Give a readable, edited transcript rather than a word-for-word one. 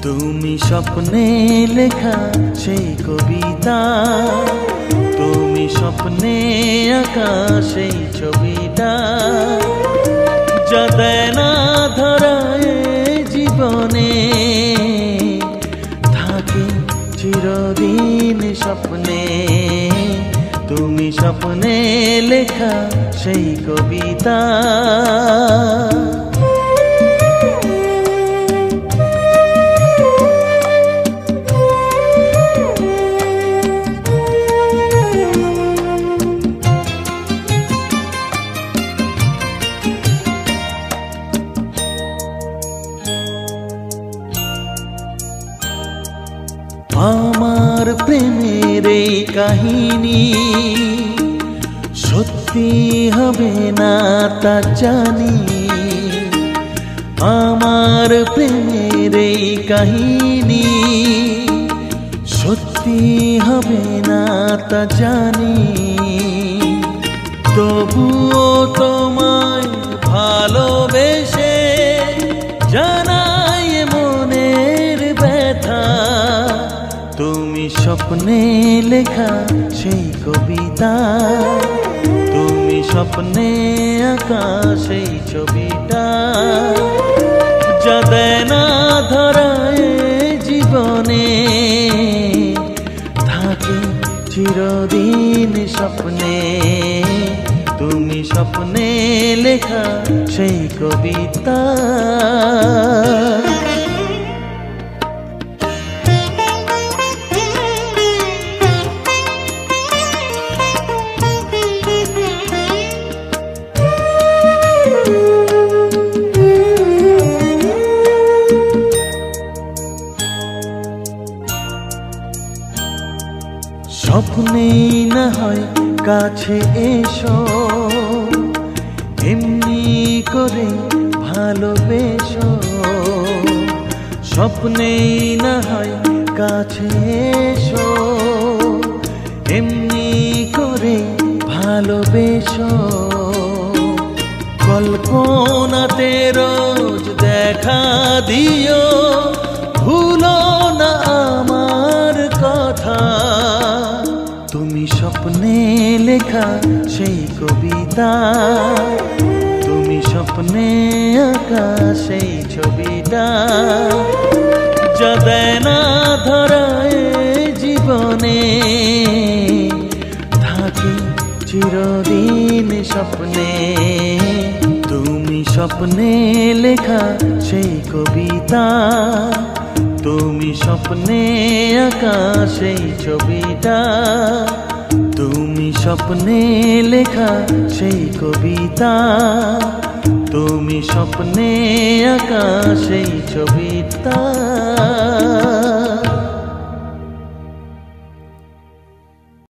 তুমি স্বপ্নে লেখা সেই কবিতা, তুমি স্বপ্নে আঁকা সেই ছবিটা, যা দেয় না ধরায় জীবনে, থাকে চিরদিন স্বপ্নে। তুমি স্বপ্নে লেখা সেই কবিতা। আমার প্রেমের এই কাহিনী সত্যি হবে না তা জানি, আমার প্রেমের এই কাহিনী সত্যি হবে না তা জানি, তবুও তোমায় ভালোবেসে জানাই মনের ব্যথা। তুমি স্বপ্নে লেখা সেই কবিতা, তুমি স্বপ্নে আঁকা সেই ছবিটা, যা দেয় না ধরায় জীবনে, থাকে চিরদিন স্বপ্নে। তুমি স্বপ্নে লেখা সেই কবিতা। স্বপ্নেই না হয় কাছে এসো, এমনি করে ভালোবেসো, স্বপ্নেই না হয় কাছে এসো, এমনি করে ভালোবেসো, কল্পনাতে রোজ দেখা দিও, ভুলো না আমার কথা। তুমি স্বপ্নে লেখা সেই কবিতা, তুমি স্বপ্নে আঁকা সেই ছবিটা, যা দেয় না ধরায় জীবনে, থাকে চিরদিন স্বপ্নে। তুমি স্বপ্নে লেখা সেই কবিতা, তুমি স্বপ্নে আঁকা সেই ছবিটা, তুমি স্বপ্নে লেখা সেই কবিতা, তুমি স্বপ্নে আঁকা সেই ছবিটা।